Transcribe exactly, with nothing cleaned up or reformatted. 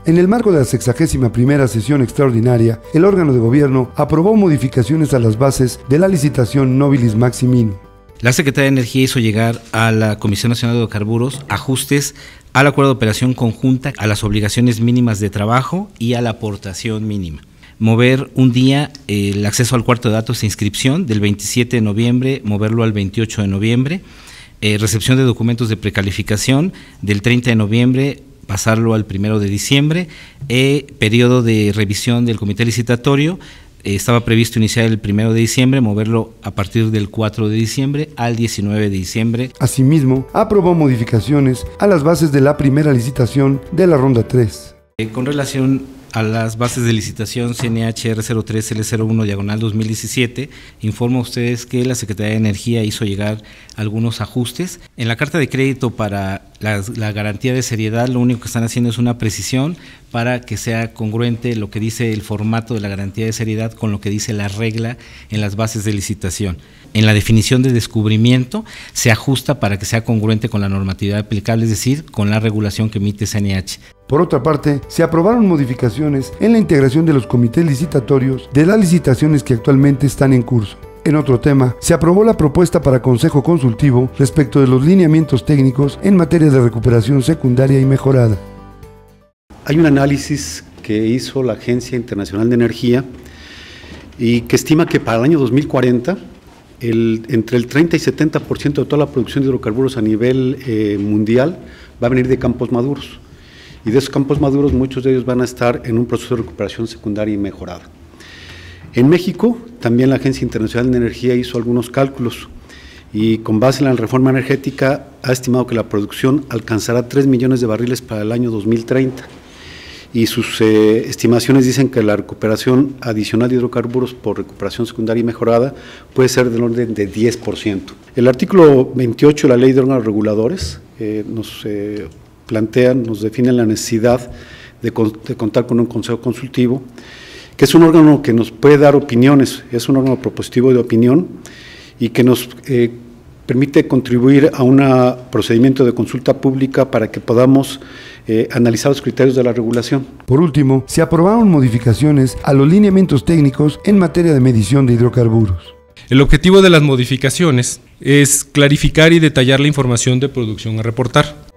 En el marco de la sexagésima primera sesión extraordinaria, el órgano de gobierno aprobó modificaciones a las bases de la licitación Nobilis Maximin. La Secretaría de Energía hizo llegar a la Comisión Nacional de Hidrocarburos ajustes al acuerdo de operación conjunta, a las obligaciones mínimas de trabajo y a la aportación mínima. Mover un día eh, el acceso al cuarto de datos de inscripción del veintisiete de noviembre, moverlo al veintiocho de noviembre, eh, recepción de documentos de precalificación del treinta de noviembre, pasarlo al primero de diciembre, eh, periodo de revisión del comité licitatorio, eh, estaba previsto iniciar el primero de diciembre, moverlo a partir del cuatro de diciembre al diecinueve de diciembre. Asimismo, aprobó modificaciones a las bases de la primera licitación de la ronda tres. Eh, con relación a las bases de licitación C N H R cero tres L cero uno diagonal dos mil diecisiete, informo a ustedes que la Secretaría de Energía hizo llegar algunos ajustes. En la carta de crédito para la, la garantía de seriedad, lo único que están haciendo es una precisión para que sea congruente lo que dice el formato de la garantía de seriedad con lo que dice la regla en las bases de licitación. En la definición de descubrimiento se ajusta para que sea congruente con la normatividad aplicable, es decir, con la regulación que emite C N H. Por otra parte, se aprobaron modificaciones en la integración de los comités licitatorios de las licitaciones que actualmente están en curso. En otro tema, se aprobó la propuesta para consejo consultivo respecto de los lineamientos técnicos en materia de recuperación secundaria y mejorada. Hay un análisis que hizo la Agencia Internacional de Energía y que estima que para el año dos mil cuarenta el, entre el treinta y setenta por ciento de toda la producción de hidrocarburos a nivel eh, mundial va a venir de campos maduros. Y de esos campos maduros, muchos de ellos van a estar en un proceso de recuperación secundaria y mejorada. En México, también la Agencia Internacional de Energía hizo algunos cálculos y con base en la reforma energética ha estimado que la producción alcanzará tres millones de barriles para el año dos mil treinta. Y sus eh, estimaciones dicen que la recuperación adicional de hidrocarburos por recuperación secundaria y mejorada puede ser del orden de diez por ciento. El artículo veintiocho de la Ley de Órganos Reguladores eh, nos eh, plantean, nos definen la necesidad de, de contar con un consejo consultivo, que es un órgano que nos puede dar opiniones, es un órgano propositivo de opinión y que nos eh, permite contribuir a un procedimiento de consulta pública para que podamos eh, analizar los criterios de la regulación. Por último, se aprobaron modificaciones a los lineamientos técnicos en materia de medición de hidrocarburos. El objetivo de las modificaciones es clarificar y detallar la información de producción a reportar.